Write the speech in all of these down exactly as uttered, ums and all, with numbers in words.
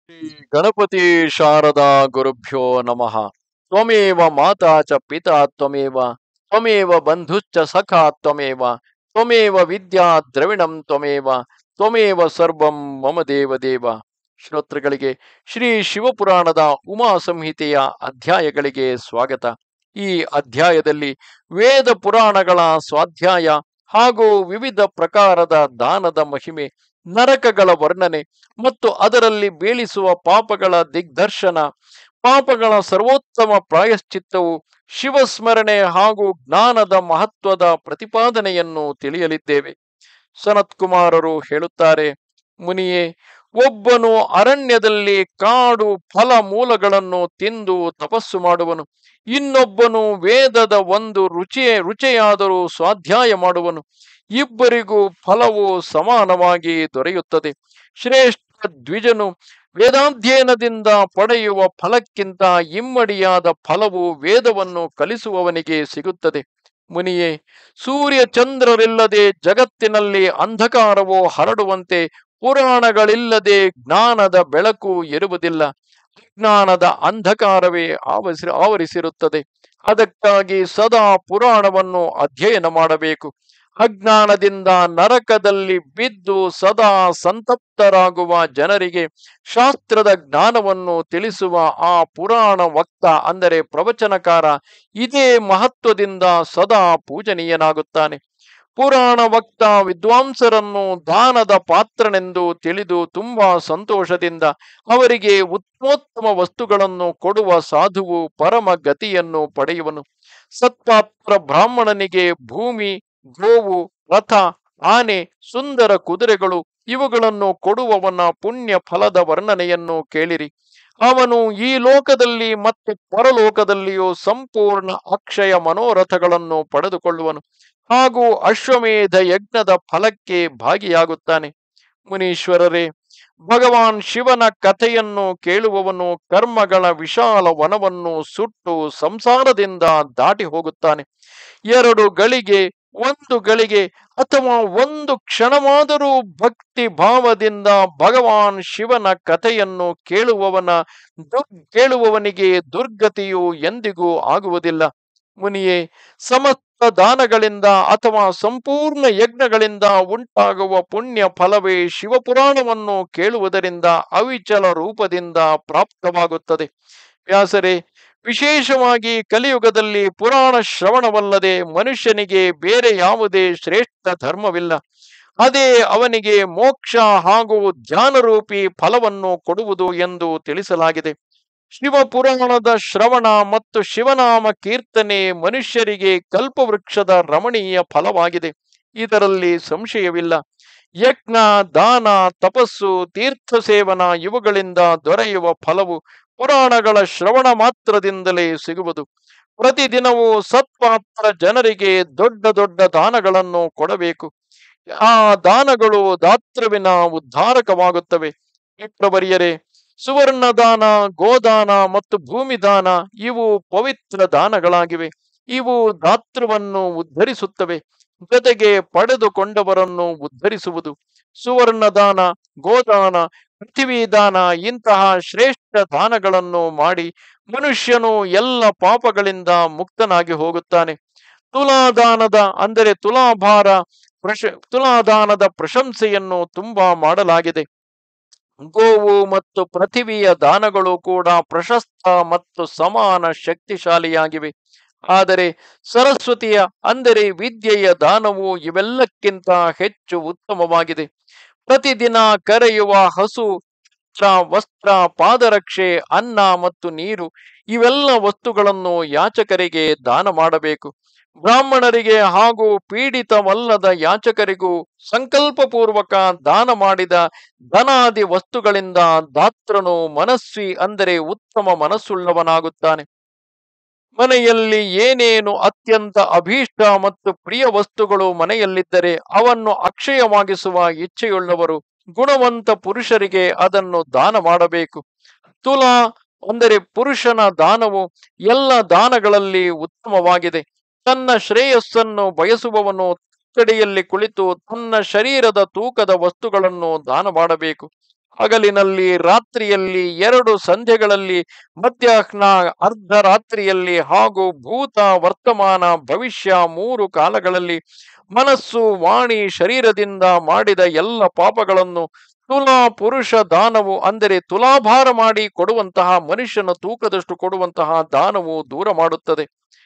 ಶ್ರೀ ಗಣಪತಿ ಶಾರದಾ ಗುರುಭ್ಯೋ ನಮಃ. ತ್ವಮೇವ ಮಾತಾ ಚ ಪಿತಾ ತ್ವಮೇವ ತ್ವಮೇವ ಬಂಧುಶ್ಚ ಸಖಾ ತ್ವಮೇವ ತ್ವಮೇವ ವಿದ್ಯಾ ದ್ರವಿಣಂ ತ್ವಮೇವ ತ್ವಮೇವ ಸರ್ವಂ ಮಮ ದೇವ ದೇವ. ಶ್ರೋತೃಗಳಿಗೆ ಶ್ರೀ ಶಿವಪುರಾಣದ ಉಮಾ ಸಂಹಿತೆಯ ಅಧ್ಯಾಯಗಳಿಗೆ ಸ್ವಾಗತ. ಈ ಅಧ್ಯಾಯದಲ್ಲಿ ವೇದ ಪುರಾಣಗಳ ಸ್ವಾಧ್ಯಾಯ ಹಾಗೂ ವಿವಿಧ ಪ್ರಕಾರದ ದಾನದ ಮಹಿಮೆ, ನರಕಗಳ ವರ್ಣನೆ ಮತ್ತು ಅದರಲ್ಲಿ ಬೀಳಿಸುವ ಪಾಪಗಳ ದಿಗ್ದರ್ಶನ, ಪಾಪಗಳ ಸರ್ವೋತ್ತಮ ಪ್ರಾಯಶ್ಚಿತ್ತವು, ಶಿವಸ್ಮರಣೆ ಹಾಗೂ ಜ್ಞಾನದ ಮಹತ್ವದ ಪ್ರತಿಪಾದನೆಯನ್ನು ತಿಳಿಯಲಿದ್ದೇವೆ. ಸನತ್ ಕುಮಾರರು ಹೇಳುತ್ತಾರೆ, ಮುನಿಯೇ, ಒಬ್ಬನು ಅರಣ್ಯದಲ್ಲಿ ಕಾಡು ಫಲ ಮೂಲಗಳನ್ನು ತಿಂದು ತಪಸ್ಸು ಮಾಡುವನು. ಇನ್ನೊಬ್ಬನು ವೇದದ ಒಂದು ರುಚಿಯೇ ರುಚಿಯಾದರೂ ಸ್ವಾಧ್ಯಾಯ ಮಾಡುವನು. ಇಬ್ಬರಿಗೂ ಫಲವು ಸಮಾನವಾಗಿ ದೊರೆಯುತ್ತದೆ. ಶ್ರೇಷ್ಠ ದ್ವಿಜನು ವೇದಾಧ್ಯಯನದಿಂದ ಪಡೆಯುವ ಫಲಕ್ಕಿಂತ ಇಮ್ಮಡಿಯಾದ ಫಲವು ವೇದವನ್ನು ಕಲಿಸುವವನಿಗೆ ಸಿಗುತ್ತದೆ. ಮುನಿಯೇ, ಸೂರ್ಯ ಚಂದ್ರರಿಲ್ಲದೆ ಜಗತ್ತಿನಲ್ಲಿ ಅಂಧಕಾರವು ಹರಡುವಂತೆ ಪುರಾಣಗಳಿಲ್ಲದೆ ಜ್ಞಾನದ ಬೆಳಕು ಇರುವುದಿಲ್ಲ. ಅಜ್ಞಾನದ ಅಂಧಕಾರವೇ ಆವರಿಸಿ ಆವರಿಸಿರುತ್ತದೆ. ಅದಕ್ಕಾಗಿ ಸದಾ ಪುರಾಣವನ್ನು ಅಧ್ಯಯನ ಮಾಡಬೇಕು. ಅಜ್ಞಾನದಿಂದ ನರಕದಲ್ಲಿ ಬಿದ್ದು ಸದಾ ಸಂತಪ್ತರಾಗುವ ಜನರಿಗೆ ಶಾಸ್ತ್ರದ ಜ್ಞಾನವನ್ನು ತಿಳಿಸುವ ಆ ಪುರಾಣ ವಕ್ತ ಅಂದರೆ ಪ್ರವಚನಕಾರ ಇದೇ ಮಹತ್ವದಿಂದ ಸದಾ ಪೂಜನೀಯನಾಗುತ್ತಾನೆ. ಪುರಾಣ ವಕ್ತ ವಿದ್ವಾಂಸರನ್ನು ದಾನದ ಪಾತ್ರನೆಂದು ತಿಳಿದು ತುಂಬಾ ಸಂತೋಷದಿಂದ ಅವರಿಗೆ ಉತ್ತಮೋತ್ತಮ ವಸ್ತುಗಳನ್ನು ಕೊಡುವ ಸಾಧುವು ಪರಮ ಗತಿಯನ್ನು ಪಡೆಯುವನು. ಸತ್ಪಾತ್ರ ಬ್ರಾಹ್ಮಣನಿಗೆ ಭೂಮಿ, ಗೋವು, ರಥ, ಆನೆ, ಸುಂದರ ಕುದುರೆಗಳು ಇವುಗಳನ್ನು ಕೊಡುವವನ ಪುಣ್ಯ ಫಲದ ವರ್ಣನೆಯನ್ನು ಕೇಳಿರಿ. ಅವನು ಈ ಲೋಕದಲ್ಲಿ ಮತ್ತು ಪರಲೋಕದಲ್ಲಿಯೂ ಸಂಪೂರ್ಣ ಅಕ್ಷಯ ಮನೋರಥಗಳನ್ನು ಪಡೆದುಕೊಳ್ಳುವನು ಹಾಗೂ ಅಶ್ವಮೇಧ ಯಜ್ಞದ ಫಲಕ್ಕೆ ಭಾಗಿಯಾಗುತ್ತಾನೆ. ಮುನೀಶ್ವರರೇ, ಭಗವಾನ್ ಶಿವನ ಕಥೆಯನ್ನು ಕೇಳುವವನು ಕರ್ಮಗಳ ವಿಶಾಲ ವನವನ್ನು ಸುಟ್ಟು ಸಂಸಾರದಿಂದ ದಾಟಿ ಹೋಗುತ್ತಾನೆ. ಎರಡು ಗಳಿಗೆ, ಒಂದು ಗಳಿಗೆ ಅಥವಾ ಒಂದು ಕ್ಷಣವಾದರೂ ಭಕ್ತಿ ಭಾವದಿಂದ ಭಗವಾನ್ ಶಿವನ ಕಥೆಯನ್ನು ಕೇಳುವವನ ದುರ್ ಕೇಳುವವನಿಗೆ ದುರ್ಗತಿಯು ಎಂದಿಗೂ ಆಗುವುದಿಲ್ಲ. ಮುನಿಯೇ, ಸಮಸ್ತ ದಾನಗಳಿಂದ ಅಥವಾ ಸಂಪೂರ್ಣ ಯಜ್ಞಗಳಿಂದ ಉಂಟಾಗುವ ಪುಣ್ಯ ಫಲವೇ ಶಿವಪುರಾಣವನ್ನು ಕೇಳುವುದರಿಂದ ಅವಿಚಲ ರೂಪದಿಂದ ಪ್ರಾಪ್ತವಾಗುತ್ತದೆ. ವ್ಯಾಸರೇ, ವಿಶೇಷವಾಗಿ ಕಲಿಯುಗದಲ್ಲಿ ಪುರಾಣ ಶ್ರವಣವಲ್ಲದೆ ಮನುಷ್ಯನಿಗೆ ಬೇರೆ ಯಾವುದೇ ಶ್ರೇಷ್ಠ ಧರ್ಮವಿಲ್ಲ. ಅದೇ ಅವನಿಗೆ ಮೋಕ್ಷ ಹಾಗೂ ಧ್ಯಾನರೂಪಿ ಫಲವನ್ನು ಕೊಡುವುದು ಎಂದು ತಿಳಿಸಲಾಗಿದೆ. ಶಿವಪುರಾಣದ ಶ್ರವಣ ಮತ್ತು ಶಿವನಾಮ ಕೀರ್ತನೆ ಮನುಷ್ಯರಿಗೆ ಕಲ್ಪವೃಕ್ಷದ ರಮಣೀಯ ಫಲವಾಗಿದೆ. ಇದರಲ್ಲಿ ಸಂಶಯವಿಲ್ಲ. ಯಜ್ಞ, ದಾನ, ತಪಸ್ಸು, ತೀರ್ಥ ಸೇವನ ಇವುಗಳಿಂದ ದೊರೆಯುವ ಫಲವು ಪುರಾಣಗಳ ಶ್ರವಣ ಮಾತ್ರದಿಂದಲೇ ಸಿಗುವುದು. ಪ್ರತಿದಿನವೂ ಸತ್ಪಾತ್ರ ಜನರಿಗೆ ದೊಡ್ಡ ದೊಡ್ಡ ದಾನಗಳನ್ನು ಕೊಡಬೇಕು. ಆ ದಾನಗಳು ದಾತೃವಿನ ಉದ್ಧಾರಕವಾಗುತ್ತವೆ. ವಿಪ್ರವರ್ಯರೇ, ಸುವರ್ಣ ದಾನ, ಗೋದಾನ ಮತ್ತು ಭೂಮಿ ದಾನ ಇವು ಪವಿತ್ರ ದಾನಗಳಾಗಿವೆ. ಇವು ದಾತೃವನ್ನು ಉದ್ಧರಿಸುತ್ತವೆ, ಜೊತೆಗೆ ಪಡೆದುಕೊಂಡವರನ್ನು ಉದ್ಧರಿಸುವುದು. ಸುವರ್ಣ ದಾನ, ಗೋದಾನ, ಪೃಥ್ವಿ ದಾನ ಇಂತಹ ಶ್ರೇಷ್ಠ ದಾನಗಳನ್ನು ಮಾಡಿ ಮನುಷ್ಯನು ಎಲ್ಲ ಪಾಪಗಳಿಂದ ಮುಕ್ತನಾಗಿ ಹೋಗುತ್ತಾನೆ. ತುಲಾದಾನದ ಅಂದರೆ ತುಲಾಭಾರ ಪ್ರಶ ತುಲಾದಾನದ ಪ್ರಶಂಸೆಯನ್ನು ತುಂಬಾ ಮಾಡಲಾಗಿದೆ. ಗೋವು ಮತ್ತು ಪೃಥಿವಿಯ ದಾನಗಳು ಕೂಡ ಪ್ರಶಸ್ತ ಮತ್ತು ಸಮಾನ ಶಕ್ತಿಶಾಲಿಯಾಗಿವೆ. ಆದರೆ ಸರಸ್ವತಿಯ ಅಂದರೆ ವಿದ್ಯೆಯ ದಾನವು ಇವೆಲ್ಲಕ್ಕಿಂತ ಹೆಚ್ಚು ಉತ್ತಮವಾಗಿದೆ. ಪ್ರತಿದಿನ ಕರೆಯುವ ಹಸು, ಛತ್ರ, ವಸ್ತ್ರ, ಪಾದರಕ್ಷೆ, ಅನ್ನ ಮತ್ತು ನೀರು ಇವೆಲ್ಲ ವಸ್ತುಗಳನ್ನು ಯಾಚಕರಿಗೆ ದಾನ ಮಾಡಬೇಕು. ಬ್ರಾಹ್ಮಣರಿಗೆ ಹಾಗೂ ಪೀಡಿತವಲ್ಲದ ಯಾಚಕರಿಗೂ ಸಂಕಲ್ಪಪೂರ್ವಕ ದಾನ ಮಾಡಿದ ಧನಾದಿ ವಸ್ತುಗಳಿಂದ ದಾತ್ರನು ಮನಸ್ವಿ ಅಂದರೆ ಉತ್ತಮ ಮನಸ್ಸುಳ್ಳವನಾಗುತ್ತಾನೆ. ಮನೆಯಲ್ಲಿ ಏನೇನು ಅತ್ಯಂತ ಅಭೀಷ್ಟ ಮತ್ತು ಪ್ರಿಯ ವಸ್ತುಗಳು ಮನೆಯಲ್ಲಿದ್ದರೆ ಅವನ್ನು ಅಕ್ಷಯವಾಗಿಸುವ ಇಚ್ಛೆಯುಳ್ಳವರು ಗುಣವಂತ ಪುರುಷರಿಗೆ ಅದನ್ನು ದಾನ ಮಾಡಬೇಕು. ತುಲಾ ಅಂದರೆ ಪುರುಷನ ದಾನವು ಎಲ್ಲ ದಾನಗಳಲ್ಲಿ ಉತ್ತಮವಾಗಿದೆ. ತನ್ನ ಶ್ರೇಯಸ್ಸನ್ನು ಬಯಸುವವನು ಕಡೆಯಲ್ಲಿ ಕುಳಿತು ತನ್ನ ಶರೀರದ ತೂಕದ ವಸ್ತುಗಳನ್ನು ದಾನ ಮಾಡಬೇಕು. ಹಗಲಿನಲ್ಲಿ, ರಾತ್ರಿಯಲ್ಲಿ, ಎರಡು ಸಂಧ್ಯೆಗಳಲ್ಲಿ, ಮಧ್ಯಾಹ್ನ, ಅರ್ಧರಾತ್ರಿಯಲ್ಲಿ ಹಾಗೂ ಭೂತ, ವರ್ತಮಾನ, ಭವಿಷ್ಯ ಮೂರು ಕಾಲಗಳಲ್ಲಿ ಮನಸ್ಸು, ವಾಣಿ, ಶರೀರದಿಂದ ಮಾಡಿದ ಎಲ್ಲ ಪಾಪಗಳನ್ನು ತುಲಾ ಪುರುಷ ದಾನವು ಅಂದರೆ ತುಲಾಭಾರ ಮಾಡಿ ಕೊಡುವಂತಹ, ಮನುಷ್ಯನ ತೂಕದಷ್ಟು ಕೊಡುವಂತಹ ದಾನವು ದೂರ ಮಾಡುತ್ತದೆ.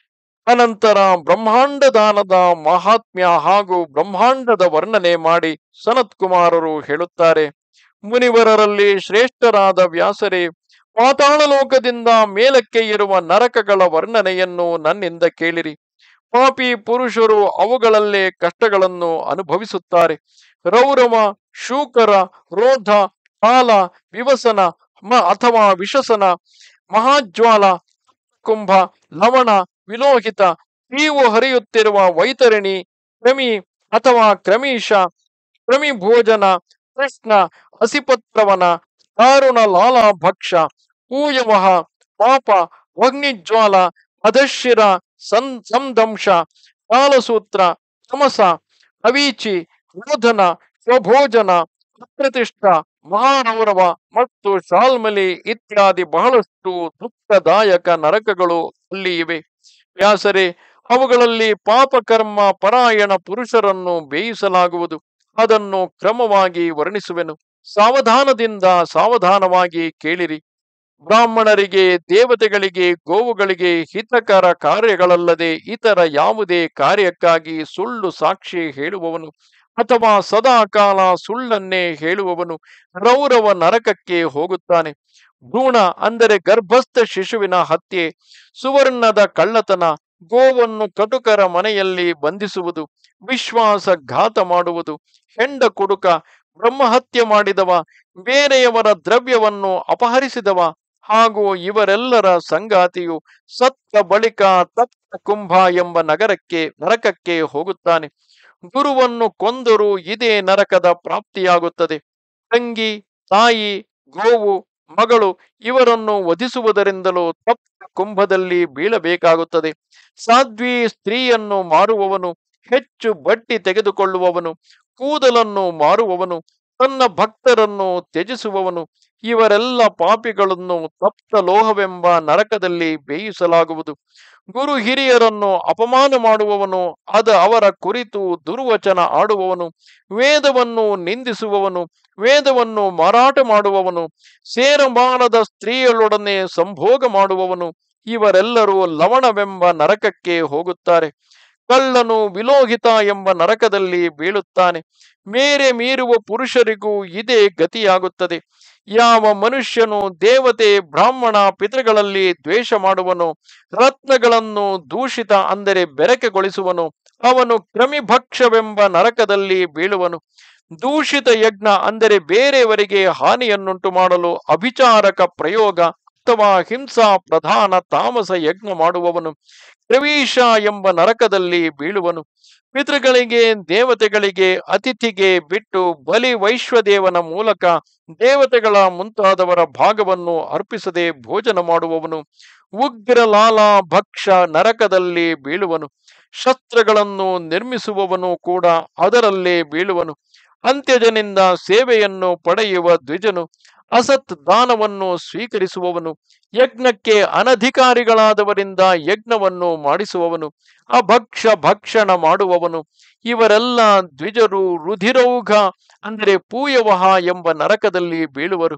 ಅನಂತರ ಬ್ರಹ್ಮಾಂಡ ದಾನದ ಮಹಾತ್ಮ್ಯ ಹಾಗೂ ಬ್ರಹ್ಮಾಂಡದ ವರ್ಣನೆ ಮಾಡಿ ಸನತ್ ಕುಮಾರರು ಹೇಳುತ್ತಾರೆ. ಮುನಿವರರಲ್ಲಿ ಶ್ರೇಷ್ಠರಾದ ವ್ಯಾಸರೇ, ಪಾತಾಳ ಲೋಕದಿಂದ ಮೇಲಕ್ಕೆ ಇರುವ ನರಕಗಳ ವರ್ಣನೆಯನ್ನು ನನ್ನಿಂದ ಕೇಳಿರಿ. ಪಾಪಿ ಪುರುಷರು ಅವುಗಳಲ್ಲೇ ಕಷ್ಟಗಳನ್ನು ಅನುಭವಿಸುತ್ತಾರೆ. ರೌರವ, ಶೂಕರ, ರೋಧ, ಕಾಲ, ವಿವಸನ ಮ ಅಥವಾ ವಿಷಸನ, ಮಹಾಜ್ವಾಲ, ಕುಂಭ, ಲವಣ, ವಿಲೋಹಿತ, ನೀವು ಹರಿಯುತ್ತಿರುವ ವೈತರಣಿ, ಕ್ರಮಿ ಅಥವಾ ಕ್ರಮೀಶ, ಕ್ರಮಿ ಭೋಜನ, ಕೃಷ್ಣ, ಅಸಿಪತ್ರವನ, ದಾರುಣ ಲಾಲ ಭಕ್ಷ, ಪೂಯವಹ, ಪಾಪ, ಅಗ್ನಿಜ್ವಾಲ, ಅಧಶಿರ, ಸಂ ಸಂದಂಶ, ಕಾಲಸೂತ್ರ, ತಮಸ, ಅವೀಚಿ, ರೋಧನ, ಸ್ವಭೋಜನ, ಅಪ್ರತಿಷ್ಠ, ಮಹಾರೌರವ ಮತ್ತು ಶಾಲ್ಮಲಿ ಇತ್ಯಾದಿ ಬಹಳಷ್ಟು ದುಃಖದಾಯಕ ನರಕಗಳು ಅಲ್ಲಿ ಇವೆ. ವ್ಯಾಸರೇ, ಅವುಗಳಲ್ಲಿ ಪಾಪಕರ್ಮ ಪರಾಯಣ ಪುರುಷರನ್ನು ಬೇಯಿಸಲಾಗುವುದು. ಅದನ್ನು ಕ್ರಮವಾಗಿ ವರ್ಣಿಸುವೆನು. ಸಾವಧಾನದಿಂದ ಸಾವಧಾನವಾಗಿ ಕೇಳಿರಿ. ಬ್ರಾಹ್ಮಣರಿಗೆ, ದೇವತೆಗಳಿಗೆ, ಗೋವುಗಳಿಗೆ ಹಿತಕರ ಕಾರ್ಯಗಳಲ್ಲದೆ ಇತರ ಯಾವುದೇ ಕಾರ್ಯಕ್ಕಾಗಿ ಸುಳ್ಳು ಸಾಕ್ಷಿ ಹೇಳುವವನು ಅಥವಾ ಸದಾ ಕಾಲ ಸುಳ್ಳನ್ನೇ ಹೇಳುವವನು ರೌರವ ನರಕಕ್ಕೆ ಹೋಗುತ್ತಾನೆ. ಭ್ರೂಣ ಅಂದರೆ ಗರ್ಭಸ್ಥ ಶಿಶುವಿನ ಹತ್ಯೆ, ಸುವರ್ಣದ ಕಳ್ಳತನ, ಗೋವನ್ನು ಕಟುಕರ ಮನೆಯಲ್ಲಿ ಬಂಧಿಸುವುದು, ವಿಶ್ವಾಸಘಾತ ಮಾಡುವುದು, ಹೆಂಡ ಕುಡುಕ, ಬ್ರಹ್ಮಹತ್ಯೆ ಮಾಡಿದವ, ಬೇರೆಯವರ ದ್ರವ್ಯವನ್ನು ಅಪಹರಿಸಿದವ ಹಾಗೂ ಇವರೆಲ್ಲರ ಸಂಗಾತಿಯು ಸತ್ತ ಬಳಿಕ ತಪ್ತ ಕುಂಭ ಎಂಬ ನಗರಕ್ಕೆ ನರಕಕ್ಕೆ ಹೋಗುತ್ತಾನೆ. ಗುರುವನ್ನು ಕೊಂದರೂ ಇದೇ ನರಕದ ಪ್ರಾಪ್ತಿಯಾಗುತ್ತದೆ. ತಂಗಿ, ತಾಯಿ, ಗೋವು, ಮಗಳು ಇವರನ್ನು ವಧಿಸುವುದರಿಂದಲೂ ತಪ್ತ ಕುಂಭದಲ್ಲಿ ಬೀಳಬೇಕಾಗುತ್ತದೆ. ಸಾಧ್ವಿ ಸ್ತ್ರೀಯನ್ನು ಮಾರುವವನು, ಹೆಚ್ಚು ಬಡ್ಡಿ ತೆಗೆದುಕೊಳ್ಳುವವನು, ಕೂದಲನ್ನು ಮಾರುವವನು, ತನ್ನ ಭಕ್ತರನ್ನು ತ್ಯಜಿಸುವವನು ಇವರೆಲ್ಲ ಪಾಪಿಗಳನ್ನು ತಪ್ತ ಲೋಹವೆಂಬ ನರಕದಲ್ಲಿ ಬೇಯಿಸಲಾಗುವುದು. ಗುರು ಹಿರಿಯರನ್ನು ಅಪಮಾನ ಮಾಡುವವನು, ಅದ ಅವರ ಕುರಿತು ದುರ್ವಚನ ಆಡುವವನು, ವೇದವನ್ನು ನಿಂದಿಸುವವನು, ವೇದವನ್ನು ಮಾರಾಟ ಮಾಡುವವನು, ಸೇರಬಾರದ ಸ್ತ್ರೀಯರೊಡನೆ ಸಂಭೋಗ ಮಾಡುವವನು ಇವರೆಲ್ಲರೂ ಲವಣವೆಂಬ ನರಕಕ್ಕೆ ಹೋಗುತ್ತಾರೆ. ಕಳ್ಳನು ವಿಲೋಹಿತ ಎಂಬ ನರಕದಲ್ಲಿ ಬೀಳುತ್ತಾನೆ. ಮೇರೆ ಮೀರುವ ಪುರುಷರಿಗೂ ಇದೇ ಗತಿಯಾಗುತ್ತದೆ. ಯಾವ ಮನುಷ್ಯನು ದೇವತೆ, ಬ್ರಾಹ್ಮಣ, ಪಿತೃಗಳಲ್ಲಿ ದ್ವೇಷ ಮಾಡುವನು, ರತ್ನಗಳನ್ನು ದೂಷಿತ ಅಂದರೆ ಬೆರಕೆಗೊಳಿಸುವನು, ಅವನು ಕ್ರಮಿಭಕ್ಷವೆಂಬ ನರಕದಲ್ಲಿ ಬೀಳುವನು. ದೂಷಿತ ಯಜ್ಞ ಅಂದರೆ ಬೇರೆಯವರಿಗೆ ಹಾನಿಯನ್ನುಂಟು ಮಾಡಲು ಅಭಿಚಾರಕ ಪ್ರಯೋಗ ಅಥವಾ ಹಿಂಸಾ ಪ್ರಧಾನ ತಾಮಸ ಯಜ್ಞ ಮಾಡುವವನು ಪ್ರವೀಶ ಎಂಬ ನರಕದಲ್ಲಿ ಬೀಳುವನು. ಪಿತೃಗಳಿಗೆ, ದೇವತೆಗಳಿಗೆ, ಅತಿಥಿಗೆ ಬಿಟ್ಟು ಬಲಿ ವೈಶ್ವದೇವನ ಮೂಲಕ ದೇವತೆಗಳ ಮುಂತಾದವರ ಭಾಗವನ್ನು ಅರ್ಪಿಸದೆ ಭೋಜನ ಮಾಡುವವನು ಉಗ್ರ ಲಾಲ ಭಕ್ಷ ನರಕದಲ್ಲಿ ಬೀಳುವನು. ಶಸ್ತ್ರಗಳನ್ನು ನಿರ್ಮಿಸುವವನು ಕೂಡ ಅದರಲ್ಲೇ ಬೀಳುವನು. ಅಂತ್ಯಜನಿಂದ ಸೇವೆಯನ್ನು ಪಡೆಯುವ ದ್ವಿಜನು, ಅಸತ್ ದಾನವನ್ನು ಸ್ವೀಕರಿಸುವವನು, ಯಜ್ಞಕ್ಕೆ ಅನಧಿಕಾರಿಗಳಾದವರಿಂದ ಯಜ್ಞವನ್ನು ಮಾಡಿಸುವವನು, ಅಭಕ್ಷ ಭಕ್ಷಣ ಮಾಡುವವನು ಇವರೆಲ್ಲ ದ್ವಿಜರು ರುಧಿರೌಘ ಅಂದರೆ ಪೂಯವಹ ಎಂಬ ನರಕದಲ್ಲಿ ಬೀಳುವರು.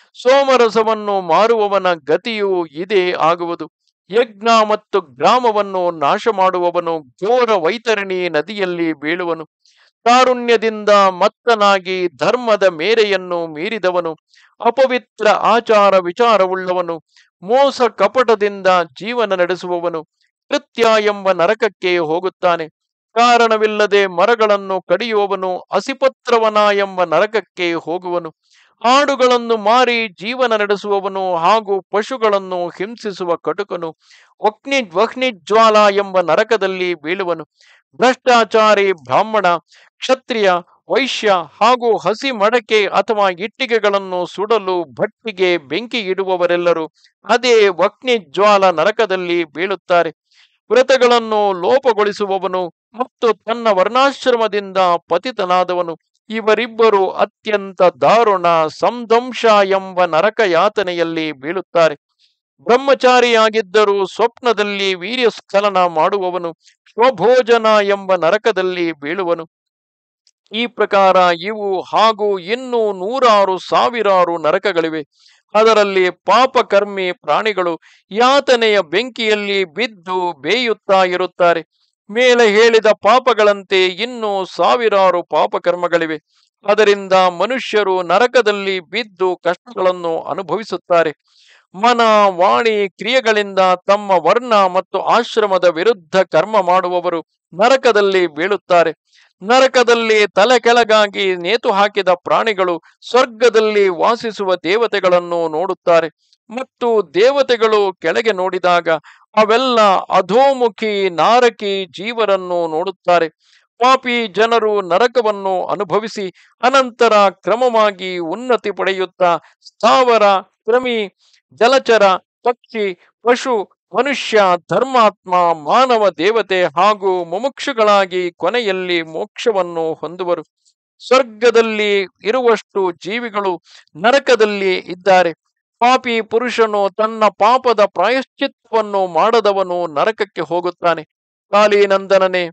ಸೋಮರಸವನ್ನು ಮಾರುವವನ ಗತಿಯು ಇದೇ ಆಗುವುದು. ಯಜ್ಞ ಮತ್ತು ಗ್ರಾಮವನ್ನು ನಾಶ ಮಾಡುವವನು ಘೋರ ವೈತರಣಿ ನದಿಯಲ್ಲಿ ಬೀಳುವನು. ತಾರುಣ್ಯದಿಂದ ಮತ್ತನಾಗಿ ಧರ್ಮದ ಮೇರೆಯನ್ನು ಮೀರಿದವನು, ಅಪವಿತ್ರ ಆಚಾರ ವಿಚಾರವುಳ್ಳವನು, ಮೋಸ ಕಪಟದಿಂದ ಜೀವನ ನಡೆಸುವವನು ಕೃತ್ಯ ಎಂಬ ನರಕಕ್ಕೆ ಹೋಗುತ್ತಾನೆ. ಕಾರಣವಿಲ್ಲದೆ ಮರಗಳನ್ನು ಕಡಿಯುವವನು ಅಸಿಪತ್ರವನ ಎಂಬ ನರಕಕ್ಕೆ ಹೋಗುವನು. ಆಡುಗಳನ್ನು ಮಾರಿ ಜೀವನ ನಡೆಸುವವನು ಹಾಗೂ ಪಶುಗಳನ್ನು ಹಿಂಸಿಸುವ ಕಟುಕನು ಅಗ್ನಿ ವಹ್ನಿಜ್ವಾಲ ಎಂಬ ನರಕದಲ್ಲಿ ಬೀಳುವನು. ಭ್ರಷ್ಟಾಚಾರಿ ಬ್ರಾಹ್ಮಣ, ಕ್ಷತ್ರಿಯ, ವೈಶ್ಯ ಹಾಗೂ ಹಸಿ ಮಡಕೆ ಅಥವಾ ಇಟ್ಟಿಗೆಗಳನ್ನು ಸುಡಲು ಭಟ್ಟಿಗೆ ಬೆಂಕಿ ಇಡುವವರೆಲ್ಲರೂ ಅದೇ ವಹ್ನಿಜ್ವಾಲ ನರಕದಲ್ಲಿ ಬೀಳುತ್ತಾರೆ. ವ್ರತಗಳನ್ನು ಲೋಪಗೊಳಿಸುವವನು ಮತ್ತು ತನ್ನ ವರ್ಣಾಶ್ರಮದಿಂದ ಪತಿತನಾದವನು ಇವರಿಬ್ಬರು ಅತ್ಯಂತ ದಾರುಣ ಸಂದಂಶ ಎಂಬ ನರಕ ಯಾತನೆಯಲ್ಲಿ ಬೀಳುತ್ತಾರೆ. ಬ್ರಹ್ಮಚಾರಿಯಾಗಿದ್ದರೂ ಸ್ವಪ್ನದಲ್ಲಿ ವೀರ್ಯಸ್ಖಲನ ಮಾಡುವವನು ಸ್ವಭೋಜನ ಎಂಬ ನರಕದಲ್ಲಿ ಬೀಳುವನು. ಈ ಪ್ರಕಾರ ಇವು ಹಾಗೂ ಇನ್ನೂ ನೂರಾರು ಸಾವಿರಾರು ನರಕಗಳಿವೆ. ಅದರಲ್ಲಿ ಪಾಪಕರ್ಮಿ ಪ್ರಾಣಿಗಳು ಯಾತನೆಯ ಬೆಂಕಿಯಲ್ಲಿ ಬಿದ್ದು ಬೇಯುತ್ತಾ ಇರುತ್ತಾರೆ. ಮೇಲೆ ಹೇಳಿದ ಪಾಪಗಳಂತೆ ಇನ್ನೂ ಸಾವಿರಾರು ಪಾಪಕರ್ಮಗಳಿವೆ. ಅದರಿಂದ ಮನುಷ್ಯರು ನರಕದಲ್ಲಿ ಬಿದ್ದು ಕಷ್ಟಗಳನ್ನು ಅನುಭವಿಸುತ್ತಾರೆ. ಮನ ವಾಣಿ ಕ್ರಿಯೆಗಳಿಂದ ತಮ್ಮ ವರ್ಣ ಮತ್ತು ಆಶ್ರಮದ ವಿರುದ್ಧ ಕರ್ಮ ಮಾಡುವವರು ನರಕದಲ್ಲಿ ಬೀಳುತ್ತಾರೆ. ನರಕದಲ್ಲಿ ತಲೆ ಕೆಳಗಾಗಿ ನೇತು ಹಾಕಿದ ಪ್ರಾಣಿಗಳು ಸ್ವರ್ಗದಲ್ಲಿ ವಾಸಿಸುವ ದೇವತೆಗಳನ್ನು ನೋಡುತ್ತಾರೆ. ಮತ್ತು ದೇವತೆಗಳು ಕೆಳಗೆ ನೋಡಿದಾಗ ಅವೆಲ್ಲ ಅಧೋಮುಖಿ ನಾರಕಿ ಜೀವರನ್ನು ನೋಡುತ್ತಾರೆ. ಪಾಪಿ ಜನರು ನರಕವನ್ನು ಅನುಭವಿಸಿ ಅನಂತರ ಕ್ರಮವಾಗಿ ಉನ್ನತಿ ಪಡೆಯುತ್ತಾ ಸ್ಥಾವರ, ಕ್ರಮಿ, ಜಲಚರ, ಪಕ್ಷಿ, ಪಶು, ಮನುಷ್ಯ, ಧರ್ಮಾತ್ಮ, ಮಾನವ ದೇವತೆ ಹಾಗೂ ಮುಮುಕ್ಷುಗಳಾಗಿ ಕೊನೆಯಲ್ಲಿ ಮೋಕ್ಷವನ್ನು ಹೊಂದುವರು. ಸ್ವರ್ಗದಲ್ಲಿ ಇರುವಷ್ಟು ಜೀವಿಗಳು ನರಕದಲ್ಲಿ ಇದ್ದಾರೆ. ಪಾಪಿ ಪುರುಷನು ತನ್ನ ಪಾಪದ ಪ್ರಾಯಶ್ಚಿತ್ತವನ್ನು ಮಾಡದವನು ನರಕಕ್ಕೆ ಹೋಗುತ್ತಾನೆ. ಕಾಳಿನಂದನನೇ,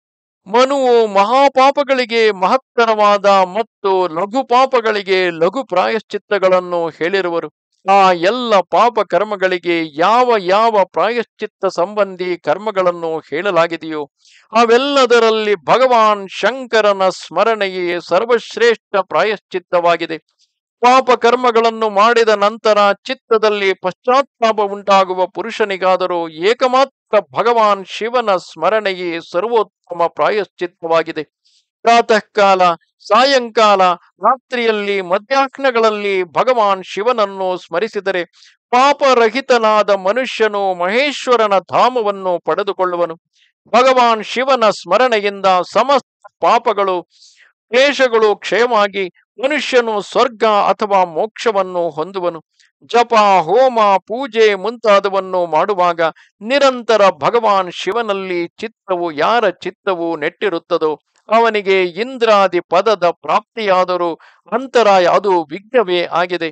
ಮನುವು ಮಹಾಪಾಪಗಳಿಗೆ ಮಹತ್ತರವಾದ ಮತ್ತು ಲಘು ಪಾಪಗಳಿಗೆ ಲಘು ಪ್ರಾಯಶ್ಚಿತ್ತಗಳನ್ನು ಹೇಳಿರುವರು. ಆ ಎಲ್ಲ ಪಾಪ ಕರ್ಮಗಳಿಗೆ ಯಾವ ಯಾವ ಪ್ರಾಯಶ್ಚಿತ್ತ ಸಂಬಂಧಿ ಕರ್ಮಗಳನ್ನು ಹೇಳಲಾಗಿದೆಯೋ ಅವೆಲ್ಲದರಲ್ಲಿ ಭಗವಾನ್ ಶಂಕರನ ಸ್ಮರಣೆಯೇ ಸರ್ವಶ್ರೇಷ್ಠ ಪ್ರಾಯಶ್ಚಿತ್ತವಾಗಿದೆ. ಪಾಪ ಕರ್ಮಗಳನ್ನು ಮಾಡಿದ ನಂತರ ಚಿತ್ತದಲ್ಲಿ ಪಶ್ಚಾತ್ತಾಪ ಉಂಟಾಗುವ ಪುರುಷನಿಗಾದರೂ ಏಕಮಾತ್ರ ಭಗವಾನ್ ಶಿವನ ಸ್ಮರಣೆಯೇ ಸರ್ವೋತ್ತಮ ಪ್ರಾಯಶ್ಚಿತ್ತವಾಗಿದೆ. ಪ್ರಾತಃ ಕಾಲ, ಸಾಯಂಕಾಲ, ರಾತ್ರಿಯಲ್ಲಿ, ಮಧ್ಯಾಹ್ನಗಳಲ್ಲಿ ಭಗವಾನ್ ಶಿವನನ್ನು ಸ್ಮರಿಸಿದರೆ ಪಾಪರಹಿತನಾದ ಮನುಷ್ಯನು ಮಹೇಶ್ವರನ ಧಾಮವನ್ನು ಪಡೆದುಕೊಳ್ಳುವನು. ಭಗವಾನ್ ಶಿವನ ಸ್ಮರಣೆಯಿಂದ ಸಮಸ್ತ ಪಾಪಗಳು, ಕ್ಲೇಶಗಳು ಕ್ಷಯವಾಗಿ ಮನುಷ್ಯನು ಸ್ವರ್ಗ ಅಥವಾ ಮೋಕ್ಷವನ್ನು ಹೊಂದುವನು. ಜಪ, ಹೋಮ, ಪೂಜೆ ಮುಂತಾದವನ್ನು ಮಾಡುವಾಗ ನಿರಂತರ ಭಗವಾನ್ ಶಿವನಲ್ಲಿ ಚಿತ್ತವು ಯಾರ ಚಿತ್ತವು ನೆಟ್ಟಿರುತ್ತದೋ ಅವನಿಗೆ ಇಂದ್ರಾದಿ ಪದದ ಪ್ರಾಪ್ತಿಯಾದರೂ ಅಂತರಾಯ ಅದು ವಿಘ್ನವೇ ಆಗಿದೆ.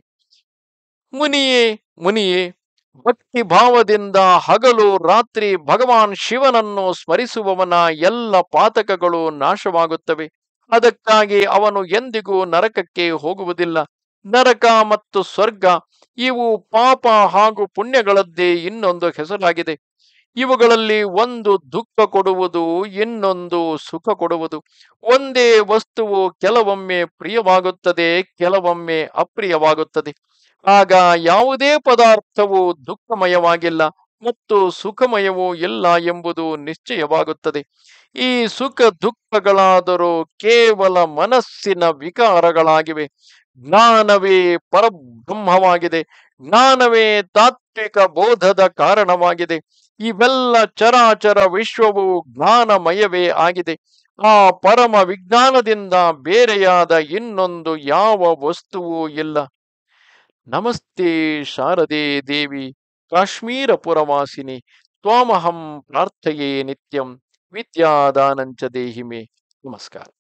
ಮುನಿಯೇ ಮುನಿಯೇ ಭಕ್ತಿ ಭಾವದಿಂದ ಹಗಲು ರಾತ್ರಿ ಭಗವಾನ್ ಶಿವನನ್ನು ಸ್ಮರಿಸುವವನ ಎಲ್ಲ ಪಾತಕಗಳು ನಾಶವಾಗುತ್ತವೆ. ಅದಕ್ಕಾಗಿ ಅವನು ಎಂದಿಗೂ ನರಕಕ್ಕೆ ಹೋಗುವುದಿಲ್ಲ. ನರಕ ಮತ್ತು ಸ್ವರ್ಗ ಇವು ಪಾಪ ಹಾಗೂ ಪುಣ್ಯಗಳದ್ದೇ ಇನ್ನೊಂದು ಹೆಸರಾಗಿದೆ. ಇವುಗಳಲ್ಲಿ ಒಂದು ದುಃಖ ಕೊಡುವುದು, ಇನ್ನೊಂದು ಸುಖ ಕೊಡುವುದು. ಒಂದೇ ವಸ್ತುವು ಕೆಲವೊಮ್ಮೆ ಪ್ರಿಯವಾಗುತ್ತದೆ, ಕೆಲವೊಮ್ಮೆ ಅಪ್ರಿಯವಾಗುತ್ತದೆ. ಆಗ ಯಾವುದೇ ಪದಾರ್ಥವು ದುಃಖಮಯವಾಗಿಲ್ಲ ಮತ್ತು ಸುಖಮಯವೂ ಇಲ್ಲ ಎಂಬುದು ನಿಶ್ಚಯವಾಗುತ್ತದೆ. ಈ ಸುಖ ದುಃಖಗಳಾದರೂ ಕೇವಲ ಮನಸ್ಸಿನ ವಿಕಾರಗಳಾಗಿವೆ. ಜ್ಞಾನವೇ ಪರಬ್ರಹ್ಮವಾಗಿದೆ. ಜ್ಞಾನವೇ ತಾತ್ವಿಕ ಬೋಧದ ಕಾರಣವಾಗಿದೆ. ಇವೆಲ್ಲ ಚರಾಚರ ವಿಶ್ವವು ಜ್ಞಾನಮಯವೇ ಆಗಿದೆ. ಆ ಪರಮ ವಿಜ್ಞಾನದಿಂದ ಬೇರೆಯಾದ ಇನ್ನೊಂದು ಯಾವ ವಸ್ತುವೂ ಇಲ್ಲ. ನಮಸ್ತೆ ಶಾರದೆ ದೇವಿ ಕಾಶ್ಮೀರ ಪುರವಾಸಿನಿ ತ್ವಾಮಹಂ ಪ್ರಾರ್ಥಯೇ ನಿತ್ಯಂ ವಿದ್ಯಾದಾನಂಚ ದೇಹಿ ಮೇ. ನಮಸ್ಕಾರ.